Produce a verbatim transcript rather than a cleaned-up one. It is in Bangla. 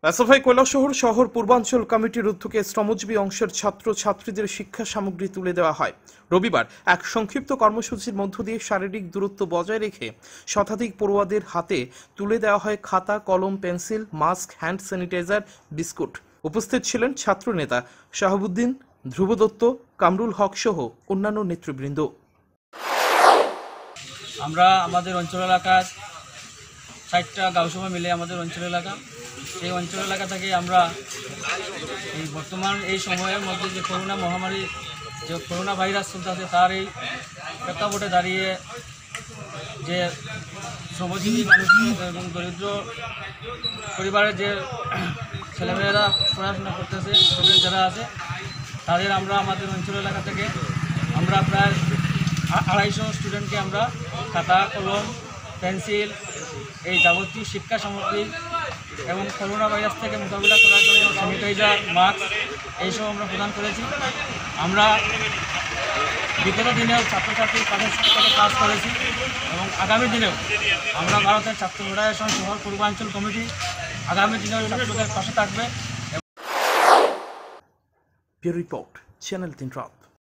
এসএফআই কৈলাসহর শহর পূর্বাঞ্চল কমিটির উদ্যোগে শ্রমজীবী অংশের ছাত্র ছাত্রীদের শিক্ষা সামগ্রী তুলে দেওয়া হয়। রবিবার এক সংক্ষিপ্ত কর্মসূচির মধ্য দিয়ে শারীরিক দূরত্ব বজায় রেখে শতাধিক পড়ুয়াদের হাতে তুলে দেওয়া হয় খাতা, কলম, pencil, mask, hand sanitiser, biscuit. উপস্থিত ছিলেন ছাত্র নেতা শাহাবুদ্দিন, ধ্রুব দত্ত, কামরুল হক সহ অন্যান্য নেতৃবৃন্দ। আমরা আমাদের অঞ্চল এলাকার ষাটটা গাঁওসভা মিলে আমাদের অঞ্চল এলাকা, এই অঞ্চল এলাকা থেকে আমরা এই বর্তমান এই সময়ের মধ্যে যে করোনা মহামারী, যে করোনা ভাইরাস চলতেছে, তার এই প্রেক্ষাপটে দাঁড়িয়ে যে শ্রমজীবী মানুষ এবং দরিদ্র পরিবারের যে ছেলেমেয়েরা পড়াশোনা করতেছে, স্টুডেন্ট যারা আছে, তাদের আমরা আমাদের অঞ্চল এলাকা থেকে আমরা প্রায় আড়াইশো স্টুডেন্টকে আমরা খাতা, কলম, পেন্সিল, এই যাবতীয় শিক্ষা সামগ্রী এবং করোনা ভাইরাস থেকে মোকাবিলা করার জন্য স্যানিটাইজার, মাস্ক এইসব আমরা প্রদান করেছি। আমরা বিগত দিনেও ছাত্রছাত্রীর পাশে থেকে কাজ করেছি এবং আগামী দিনেও আমরা ভারতের ছাত্র ফেডারেশন শহর পূর্বাঞ্চল কমিটি আগামী দিনেও ছাত্রদের পাশে থাকবে। রিপোর্ট চ্যানেল তিন।